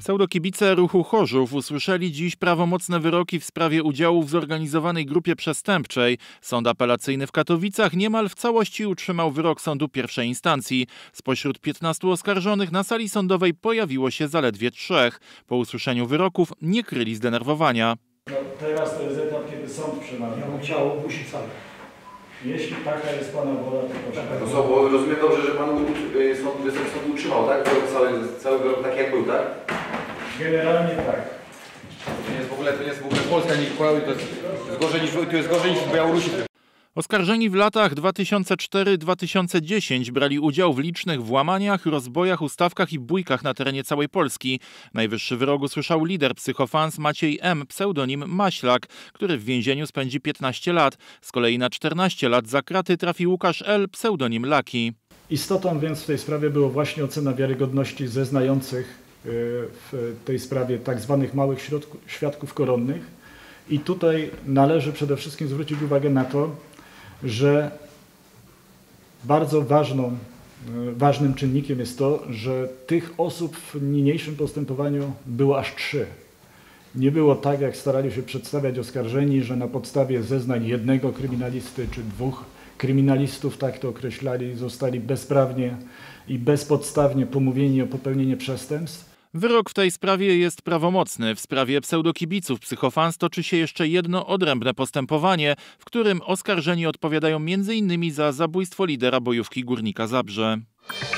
Pseudokibice ruchu Chorzów usłyszeli dziś prawomocne wyroki w sprawie udziału w zorganizowanej grupie przestępczej. Sąd apelacyjny w Katowicach niemal w całości utrzymał wyrok sądu pierwszej instancji. Spośród 15 oskarżonych na sali sądowej pojawiło się zaledwie 3. Po usłyszeniu wyroków nie kryli zdenerwowania. No, teraz to jest etap, kiedy sąd przemawia. Ja bym chciał opuścić salę. Jeśli taka jest Pana wola, to proszę. No co, bo rozumiem dobrze, że Pan sąd utrzymał, tak? Cały wyrok tak jak był, tak? Generalnie tak. To nie jest w ogóle Polska, nie to jest gorzej niż w Białorusi. Oskarżeni w latach 2004-2010 brali udział w licznych włamaniach, rozbojach, ustawkach i bójkach na terenie całej Polski. Najwyższy wyrok usłyszał lider psychofans Maciej M., pseudonim Maślak, który w więzieniu spędzi 15 lat. Z kolei na 14 lat za kraty trafi Łukasz L., pseudonim Laki. Istotą więc w tej sprawie było właśnie ocena wiarygodności zeznających w tej sprawie tak zwanych małych świadków koronnych. I tutaj należy przede wszystkim zwrócić uwagę na to, że bardzo ważnym czynnikiem jest to, że tych osób w niniejszym postępowaniu było aż 3. Nie było tak, jak starali się przedstawiać oskarżeni, że na podstawie zeznań jednego kryminalisty czy 2 kryminalistów, tak to określali, zostali bezprawnie i bezpodstawnie pomówieni o popełnienie przestępstw. Wyrok w tej sprawie jest prawomocny. W sprawie pseudokibiców psychofans toczy się jeszcze jedno odrębne postępowanie, w którym oskarżeni odpowiadają m.in. za zabójstwo lidera bojówki Górnika Zabrze.